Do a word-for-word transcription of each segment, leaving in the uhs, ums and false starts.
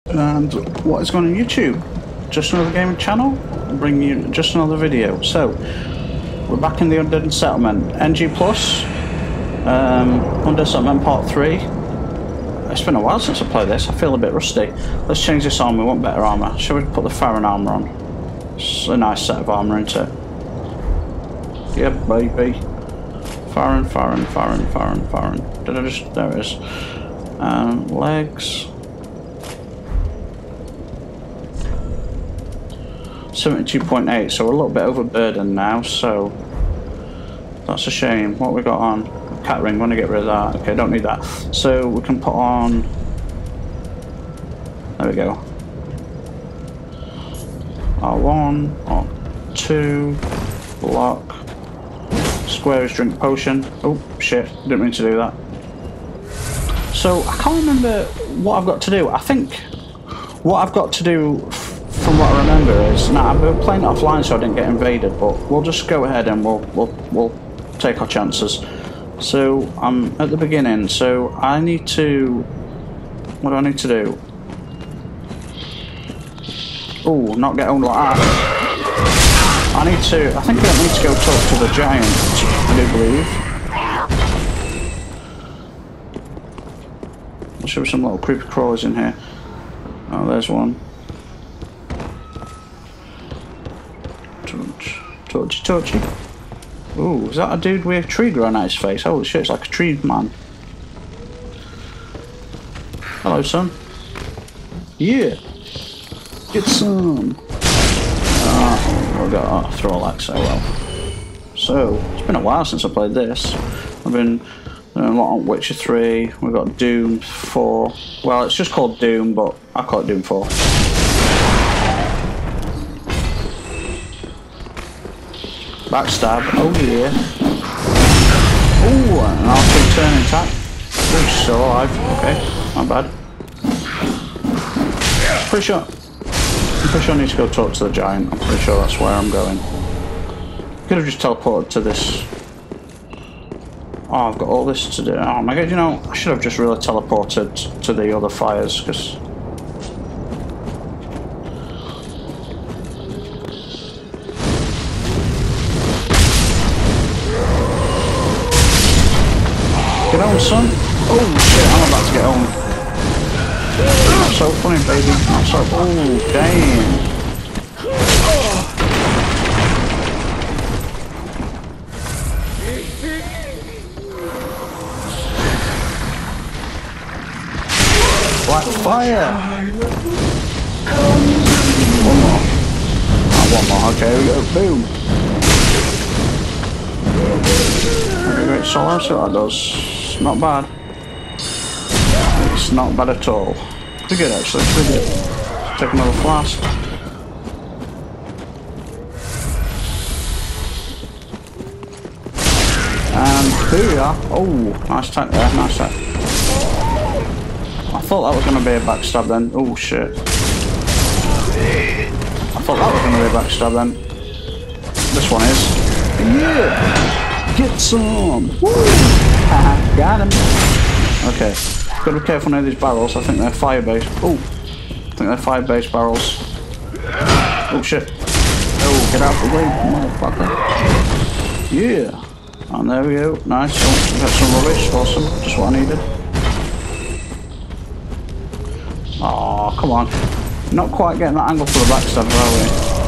And what is going on YouTube? Just Another Gaming channel, bringing you just another video. So, we're back in the Undead Settlement, N G plus, um, Undead Settlement Part three. It's been a while since I played this, I feel a bit rusty. Let's change this armor, we want better armor. Shall we put the Farron armor on? It's a nice set of armor, isn't it? Yep, baby. Farron, Farron, Farron, Farron, Farron. Did I just, there it is. Um, legs. seventy-two point eight, so we're a little bit overburdened now, so that's a shame. What we got on? Cat ring, want to get rid of that. Okay, don't need that. So we can put on, there we go, R one, R two, block, square is drink potion. Oh shit, didn't mean to do that. So I can't remember what I've got to do. I think what I've got to do, from what I remember, is now I've been playing it offline so I didn't get invaded, but we'll just go ahead and we'll we'll we'll take our chances. So I'm at the beginning, so I need to, what do I need to do? Oh, not get owned like that. I need to, I think I need to go talk to the giant, I do believe. There should be some little creepy crawlers in here. Oh, there's one. Touchy, touchy. Ooh, is that a dude with a tree growing out his face? Holy shit, it's like a tree man. Hello, son. Yeah. Get some. Ah, we got our Thrall-axe, oh well. So, it's been a while since I played this. I've been doing a lot on Witcher three. We've got Doom four. Well, it's just called Doom, but I call it Doom four. Backstab, oh yeah. Oh, an R two turn attack. Oh, still alive, okay, not bad. Pretty sure, I'm pretty sure I need to go talk to the giant. I'm pretty sure that's where I'm going. Could have just teleported to this. Oh, I've got all this to do. Oh my god, you know, I should have just really teleported to the other fires, because get on, son. Oh shit, I'm about to get on. Not so funny, baby. Not so. Oh, damn. Black fire. One more. Oh, one more. Okay, we go. Boom. Okay, great. So let's see what that does. Not bad. It's not bad at all. Pretty good actually, pretty good. Take another flask. And here we are. Oh, nice attack there, nice attack. I thought that was going to be a backstab then. Oh shit. I thought that was going to be a backstab then. This one is. Yeah! Get some! Woo! Haha, got him. Okay, gotta be careful near these barrels. I think they're fire based. Oh, I think they're fire based barrels. Oh shit. Oh, get out the way, motherfucker. Yeah. And there we go. Nice. Oh, we got some rubbish. Awesome. Just what I needed. Oh, come on. Not quite getting that angle for the backstab, are we?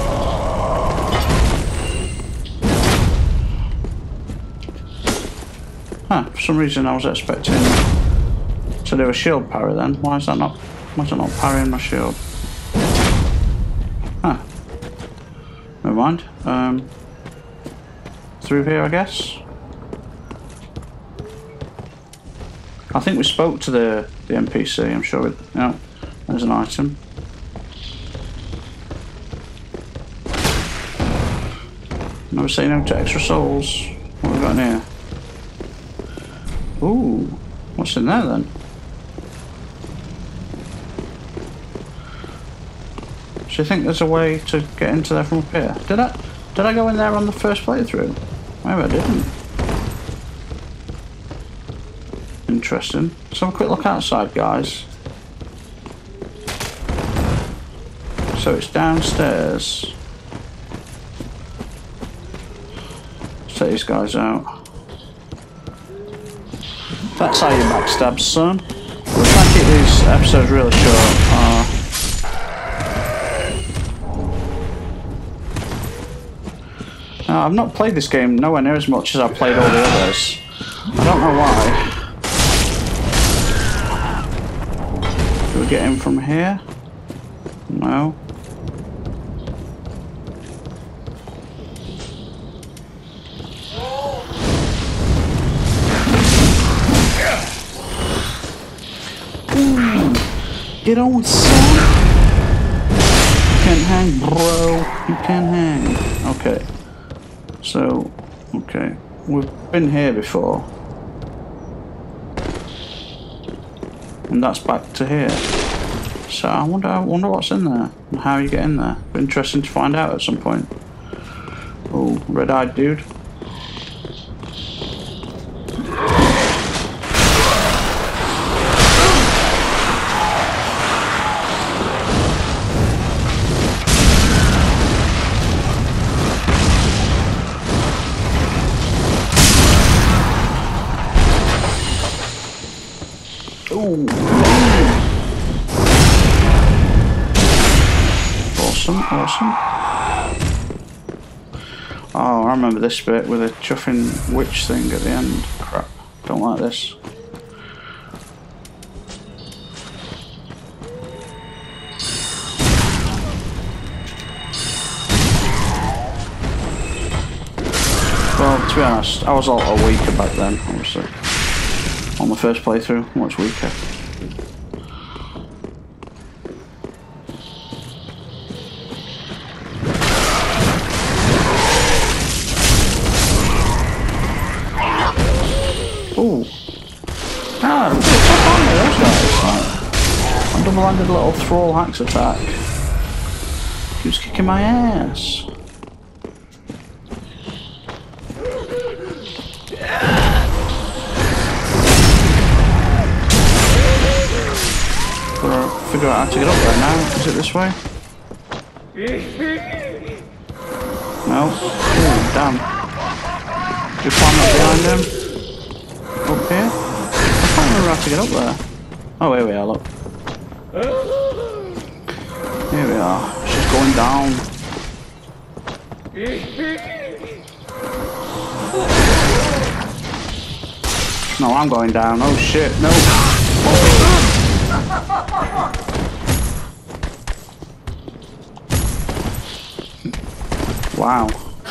Huh, for some reason I was expecting to do a shield parry then. Why is that not, why is that not parrying my shield? Huh. Never mind. Um, through here, I guess. I think we spoke to the, the N P C, I'm sure. It, yeah, there's an item. Never say no to extra souls. What have we got in here? Ooh, what's in there then? Do you think there's a way to get into there from up here? Did I did I go in there on the first playthrough? Maybe I didn't. Interesting. Let's have a quick look outside, guys. So it's downstairs. Let's take these guys out. That's how you backstab, son. We'll try to keep these episodes really short. Uh, now, I've not played this game nowhere near as much as I've played all the others. I don't know why. Do we get in from here? No. Ooh. Get on, son! You can't hang, bro. You can't hang. Okay. So, okay. We've been here before. And that's back to here. So I wonder, I wonder what's in there and how you get in there. Be interesting to find out at some point. Oh, red-eyed dude. Ooh. Awesome, awesome. Oh, I remember this bit with a chuffing witch thing at the end. Crap, don't like this. Well, to be honest, I was a lot weaker back then, obviously. On the first playthrough, much weaker. Ooh. Ah, look at those guys. A double-handed little thrall hacks attack. He was kicking my ass. Figure out how to get up there now. Is it this way? No. Ooh, damn. Did you climb up behind him? Up here? I can't remember how to get up there. Oh, here we are, look. Here we are. She's going down. No, I'm going down. Oh shit, no. Oh. Wow.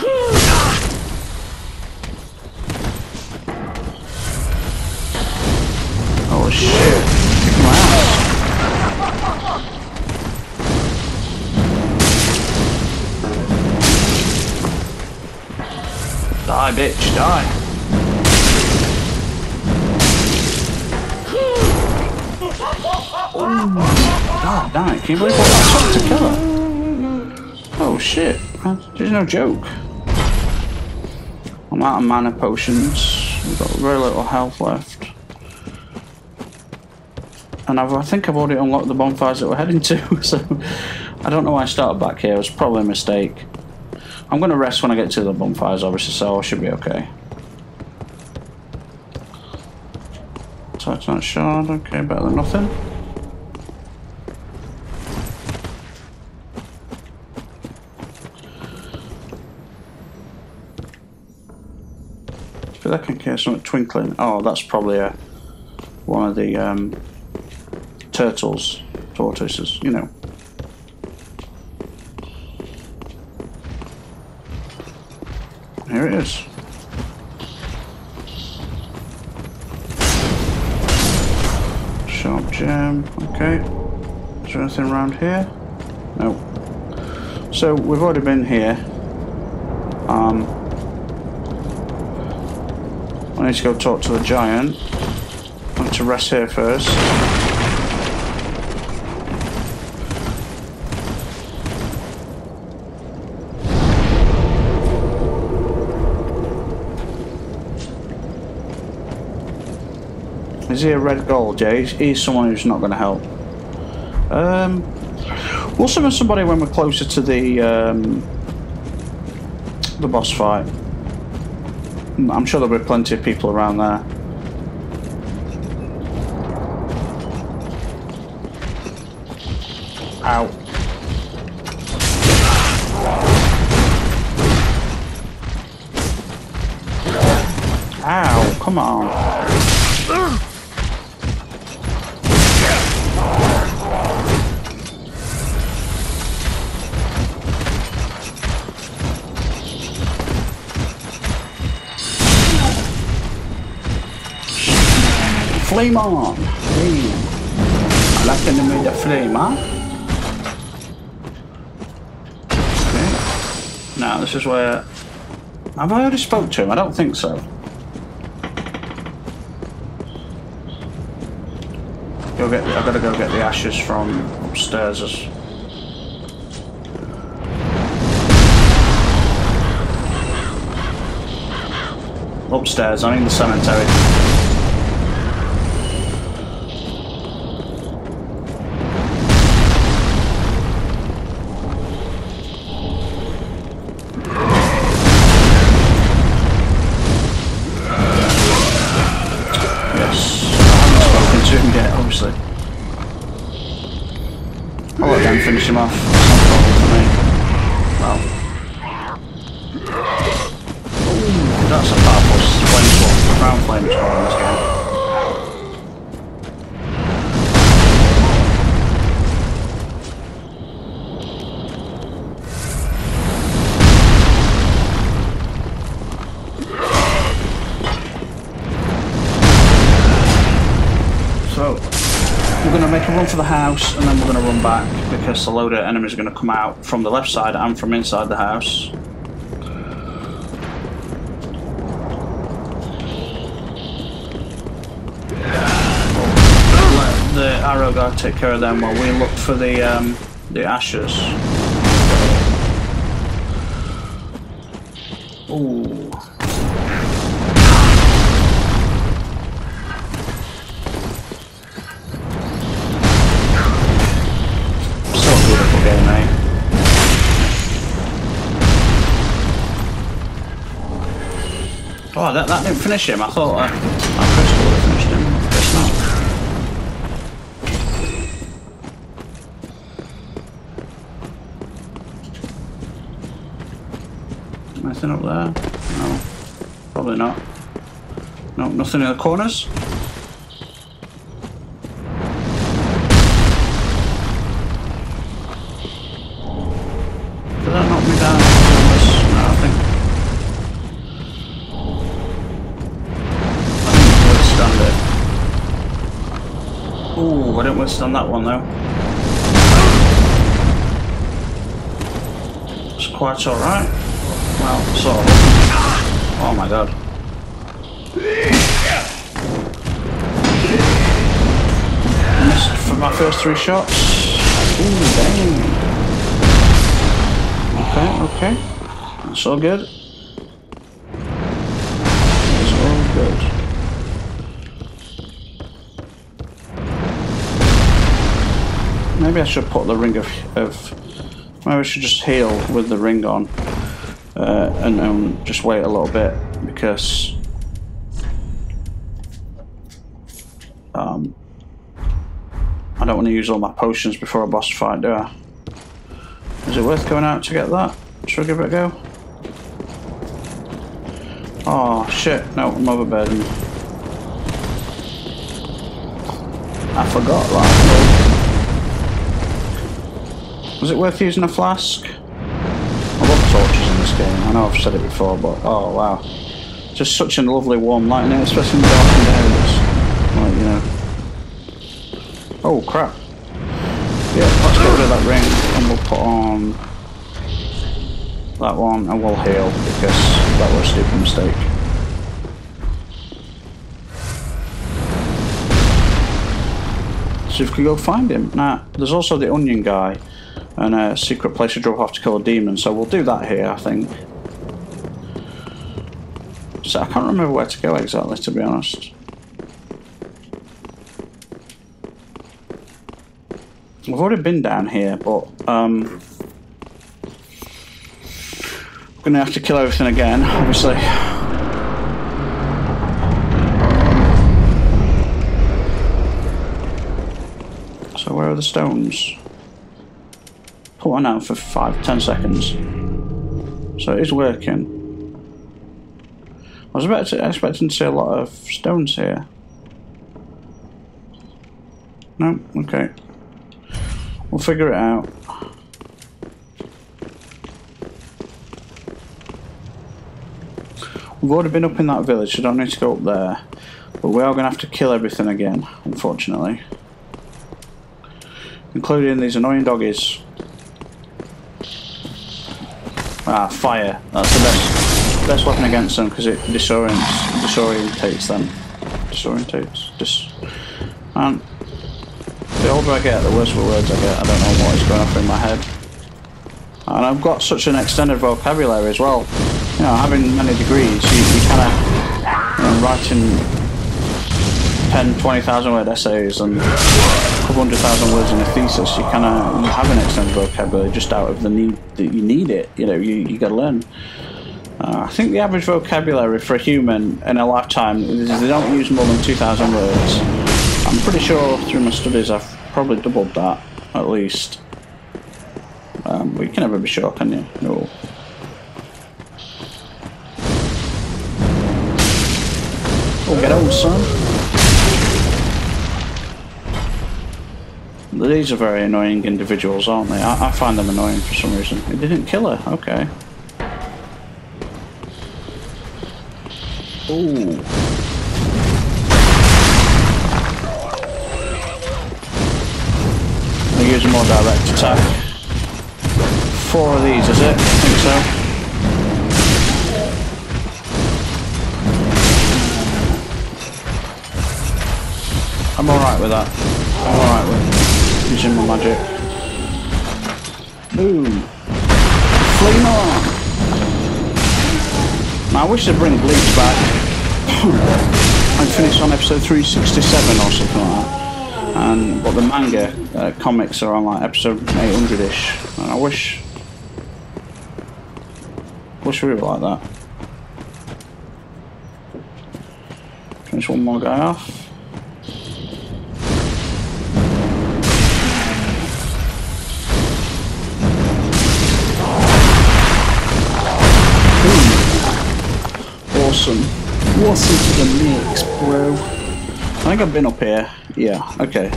Oh shit. Kick my ass. Die, bitch, die. Oh, god damn it. Can you believe what that took to kill her? Oh shit. There's no joke. I'm out of mana potions. We've got very little health left. And I've, I think I've already unlocked the bonfires that we're heading to, so I don't know why I started back here. It was probably a mistake. I'm going to rest when I get to the bonfires, obviously, so I should be okay. Titanite shard, okay, better than nothing. I can hear something twinkling. Oh, that's probably a, one of the um, turtles, tortoises, you know. Here it is. Sharp gem, okay. Is there anything around here? No. So, we've already been here. Um... I need to go talk to the giant. I need to rest here first. Is he a red gold? Yeah, he's, he's someone who's not going to help. Um, We'll summon somebody when we're closer to the um, the boss fight. I'm sure there'll be plenty of people around there. Ow. Ow, come on. Flame on! Flame. I like when they made a flame, huh? Okay. Now, this is where... Have I already spoke to him? I don't think so. Go get, I've got to go get the ashes from upstairs. Upstairs, I mean the cemetery. I'll let them finish him off. It's not a problem for me. Well. Ooh, that's a powerful flamethrower. Round flamethrower in this game. So, we're going to make a run for the house and then we're going to run back because a load of enemies are going to come out from the left side and from inside the house. We'll let the arrow guy take care of them while we look for the, um, the ashes. Ooh. Oh, that, that didn't finish him. I thought uh, my crystal would have finished him. I guess not. Anything up there? No. Probably not. No, nothing in the corners. Did that knock me down? No, I think. Ooh, I didn't withstand that one though. It's quite alright. Well, sort of. Oh my god. Missed for my first three shots. Ooh, dang. Okay, okay. That's all good. That's all good. Maybe I should put the ring of, of maybe I should just heal with the ring on uh, and um, just wait a little bit because um, I don't want to use all my potions before a boss fight, do I? Is it worth going out to get that? Should I give it a go? Oh shit, no, I'm overburdened. I forgot that. Was it worth using a flask? I love torches in this game. I know I've said it before, but oh wow. Just such a lovely warm light in it, especially in darkened areas. Like, you know. Oh crap. Yeah, let's get rid of that ring and we'll put on that one and we'll heal because that was a stupid mistake. So if we go find him. Now, there's also the onion guy. And a secret place to drop off to kill a demon, so we'll do that here, I think. So I can't remember where to go exactly, to be honest. I've already been down here, but um, I'm gonna have to kill everything again, obviously. So where are the stones? Put one out for five, ten seconds. So it is working. I was about to, expecting to see a lot of stones here. No, okay. We'll figure it out. We've already been up in that village, so don't need to go up there. But we are going to have to kill everything again, unfortunately. Including these annoying doggies. Ah, fire. That's the best best weapon against them because it disorients, disorientates them. Disorientates. Dis and the older I get, the worse the words I get. I don't know what is going off in my head. And I've got such an extended vocabulary as well. You know, having many degrees, you, you kind of, you know, writing ten, twenty thousand word essays and a couple hundred thousand words in a thesis, you kind of you have an extended vocabulary just out of the need that you need it. You know, you you got to learn. Uh, I think the average vocabulary for a human in a lifetime is they don't use more than two thousand words. I'm pretty sure through my studies I've probably doubled that at least. Um, but you can never be sure, can you? No. Oh, get old, son. These are very annoying individuals, aren't they? I, I find them annoying for some reason. It didn't kill her, okay. Ooh. I'll use a more direct attack. Four of these, is it? I think so. I'm alright with that. I'm alright with using my magic. Boom. Flame on! Now, I wish they'd bring Bleach back and finish on episode three sixty-seven or something like that. And but the manga uh, comics are on like episode eight hundred-ish. And I wish, wish we were like that. Finish one more guy off. Awesome. Awesome to the mix, bro. I think I've been up here. Yeah, okay.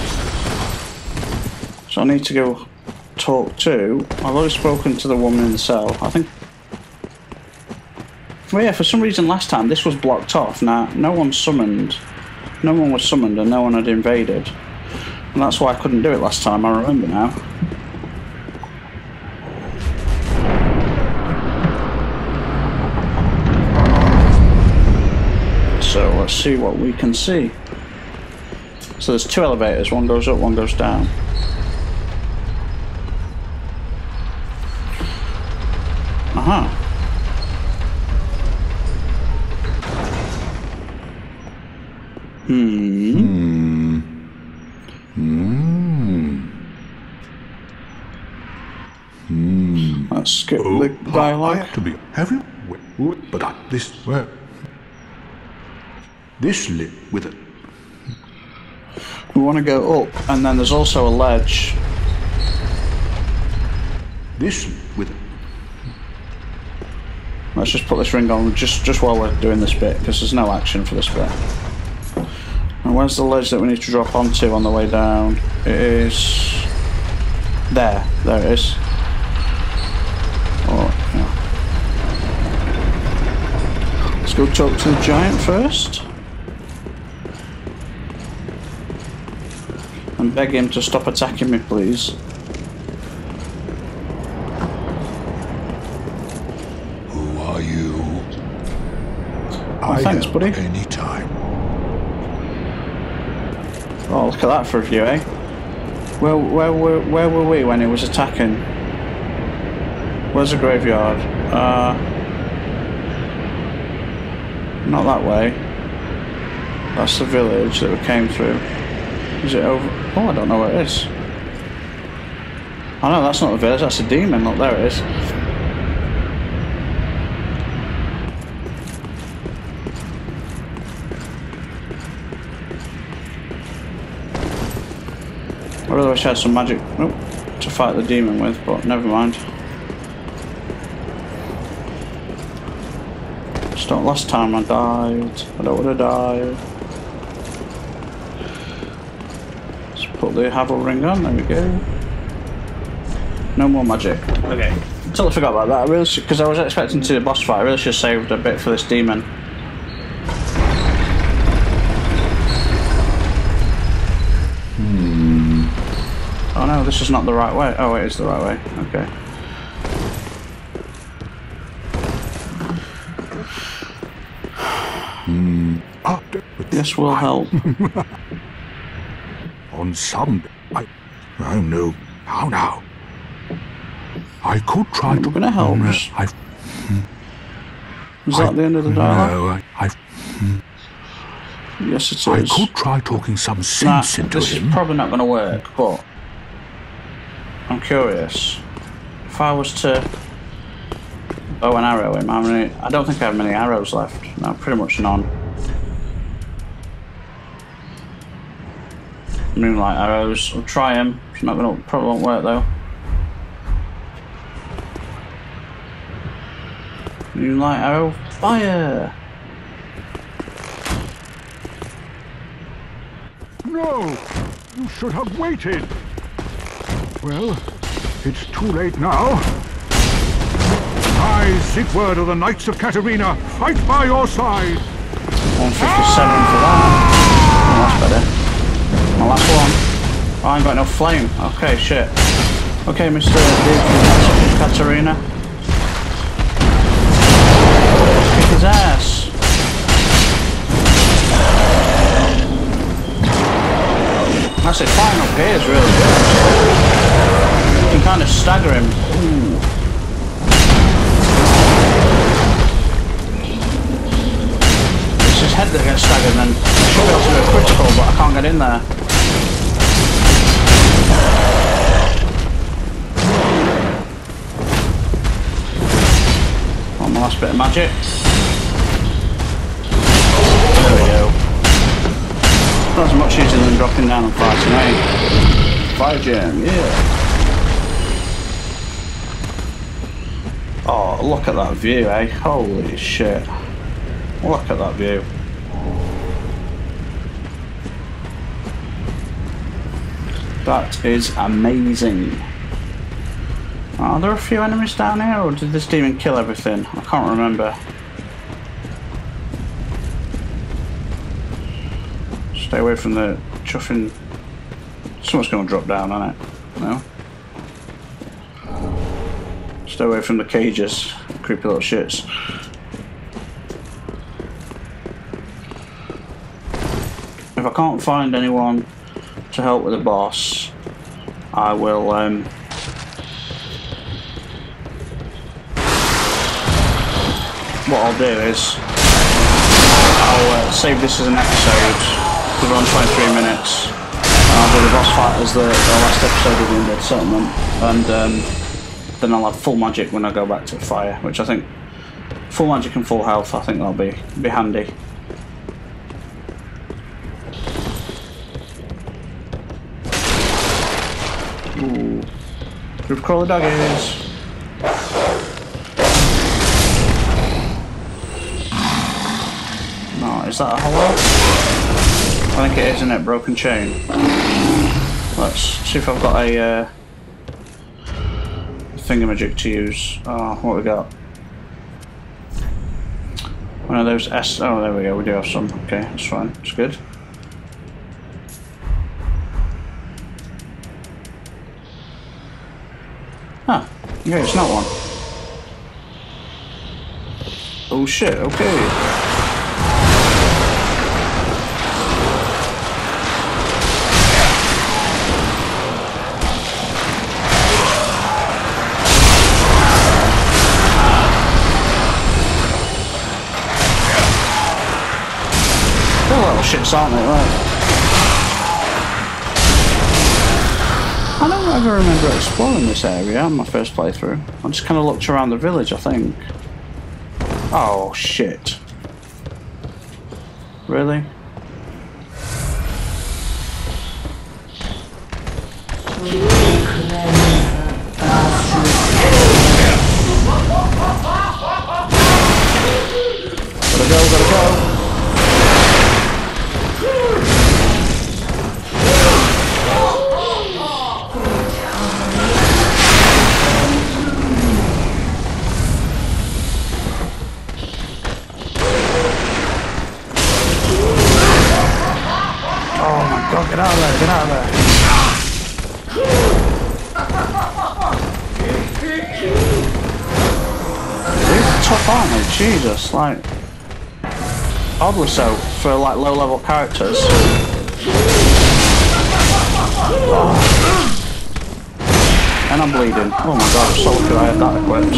So I need to go talk to... I've already spoken to the woman in the cell. I think... Well, yeah, for some reason last time this was blocked off. Now, no one summoned. No one was summoned and no one had invaded. And that's why I couldn't do it last time, I remember now. So let's see what we can see. So there's two elevators, one goes up, one goes down. Aha. Hmm. Hmm. Hmm. Let's skip Oh, the dialogue. I have to be. Have you? Wait, but I, this where? This lit with it. We want to go up, and then there's also a ledge. This with it. Let's just put this ring on just just while we're doing this bit, because there's no action for this bit. And where's the ledge that we need to drop onto on the way down? It is there. There it is. Oh, yeah. Let's go talk to the giant first. And beg him to stop attacking me, please. Who are you? Oh, I thanks, help buddy. Any time. Oh, look at that for a view, eh? Where, where, where, where were we when it was attacking? Where's the graveyard? Uh, not that way. That's the village that we came through. Is it over? Oh, I don't know where it is. Oh no, that's not a village, that's a demon. Look, there it is. I really wish I had some magic oh, to fight the demon with, but never mind. Just don't. Last time I died, I don't want to die. Let's put the Havel ring on. There we go. No more magic. Okay. Totally forgot about that. I really because I was expecting to do the boss fight. I really should have saved a bit for this demon. Hmm. Oh no, this is not the right way. Oh, it is the right way. Okay. Hmm. Ah, This will help. On some, I, I don't know how now. I could try I'm to. gonna help. No, I, Is that I, the end of the dialogue? No, I, I, Yes, it I is. could try talking some Nah, sense into this him. is probably not going to work, but I'm curious. If I was to bow an arrow him, how many? I don't think I have many arrows left. No, pretty much none. Moonlight arrows. I'll try him. It's not going to probably won't work though. Moonlight arrow, fire! No! You should have waited! Well, it's too late now. I, Sigurd of the Knights of Katarina, fight by your side! one fifty-seven for that. Oh, that's better. My last one. Oh, I ain't got enough flame. Okay, shit. Okay, Mister Dude from Katarina. Kick his ass. That's it, flying up here is really good. You can kind of stagger him. Ooh. It's his head that gets staggered, and then I should be able to do a critical, but I can't get in there. On my last bit of magic. There we go. Not as much easier than dropping down and fighting, eh? Fire gem, yeah. Oh, look at that view, eh? Holy shit. Look at that view. That is amazing. Are there a few enemies down here, or did this demon kill everything? I can't remember. Stay away from the chuffing. Someone's going to drop down on it. No? Stay away from the cages. Creepy little shits. If I can't find anyone to help with the boss, I will um, what I'll do is I'll uh, save this as an episode. We're on twenty-three minutes, and I'll do the boss fight as the, the last episode of the Undead Settlement, and um, then I'll have full magic when I go back to fire, which I think full magic and full health. I think that'll be be handy. Ooh, Roof crawler doggies. No, is that a hollow? I think it is, isn't it? Broken chain. Let's see if I've got a uh, thingamajig to use. Oh, what we got? One of those S. Oh, there we go. We do have some. Okay, that's fine. It's good. Ah, okay, it's not one. Oh shit. Okay. They're little shits, aren't they? Right. I don't ever remember exploring this area on my first playthrough. I just kind of looked around the village, I think. Oh, shit. Really? Gotta go, gotta go. Oh my god, get out of there, get out of there. These are tough, aren't they? Jesus, like... oddly so, for like low-level characters. Oh. And I'm bleeding. Oh my god, I'm so lucky I had that equipped.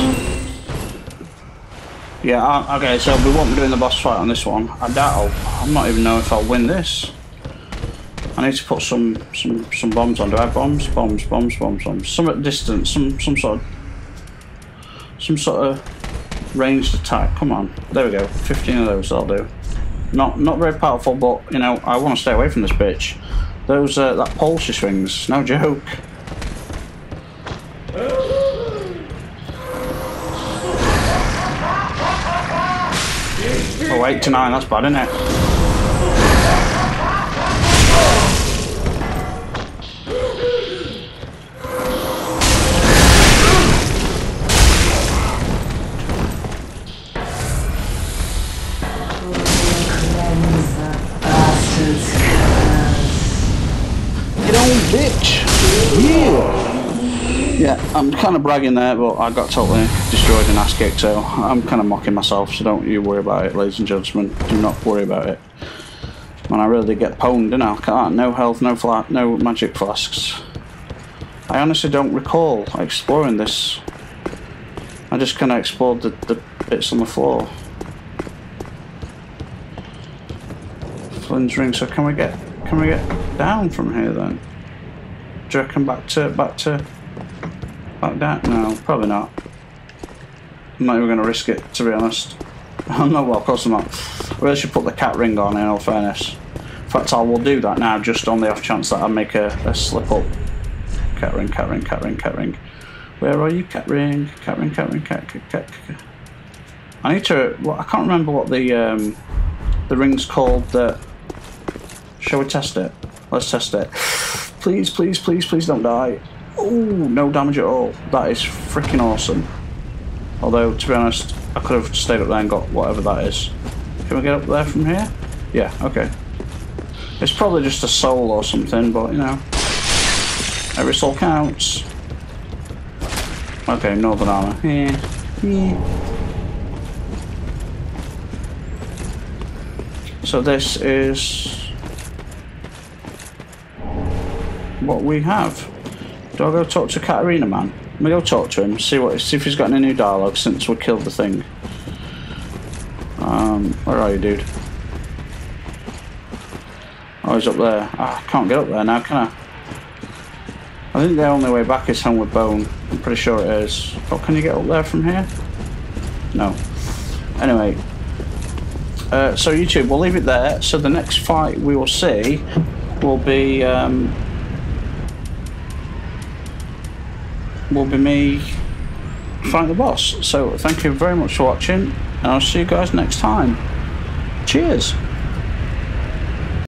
Yeah, I, okay, so we won't be doing the boss fight on this one. I doubt I'll... I'm not even know if I'll win this. I need to put some some some bombs on. Do I have bombs? Bombs, bombs, bombs, bombs. Some at distance, some some sort of some sort of ranged attack. Come on. There we go. fifteen of those I'll do. Not not very powerful, but you know, I want to stay away from this bitch. Those uh, that pole she swings, no joke. Oh, eight to nine, that's bad, isn't it? Get on, bitch! Yeah! Yeah, I'm kind of bragging there, but I got totally destroyed and ass kicked, so I'm kind of mocking myself, so don't you worry about it, ladies and gentlemen. Do not worry about it. Man, I really did get pwned, didn't I? I can't. No health, no fla no magic flasks. I honestly don't recall exploring this. I just kind of explored the, the bits on the floor. Flynn's ring, so can we get can we get down from here then? Do you reckon back to back to back down? No, probably not. I'm not even gonna risk it, to be honest. I'm not well, of course I'm not. I really should put the cat ring on, in all fairness. In fact, I will do that now, just on the off chance that I make a, a slip up. Cat ring, cat ring, cat ring, cat ring. Where are you, cat ring? Cat ring, cat ring, cat cat cat. cat. I need to. Well, I can't remember what the um, the ring's called. That. Shall we test it? Let's test it. Please, please, please, please don't die. Oh, no damage at all. That is freaking awesome. Although, to be honest, I could have stayed up there and got whatever that is. Can we get up there from here? Yeah, okay. It's probably just a soul or something, but you know. Every soul counts. Okay, northern armor. Yeah. Yeah. So this is what we have. Do I go talk to Katarina Man? Let me go talk to him, see what see if he's got any new dialogue since we killed the thing. Um, where are you, dude? Oh, he's up there. Ah, I can't get up there now, can I? I think the only way back is Homeward Bone. I'm pretty sure it is. But can you get up there from here? No. Anyway. Uh, so YouTube, we'll leave it there. So the next fight we will see will be um, will be me fighting the boss. So thank you very much for watching, and I'll see you guys next time. Cheers.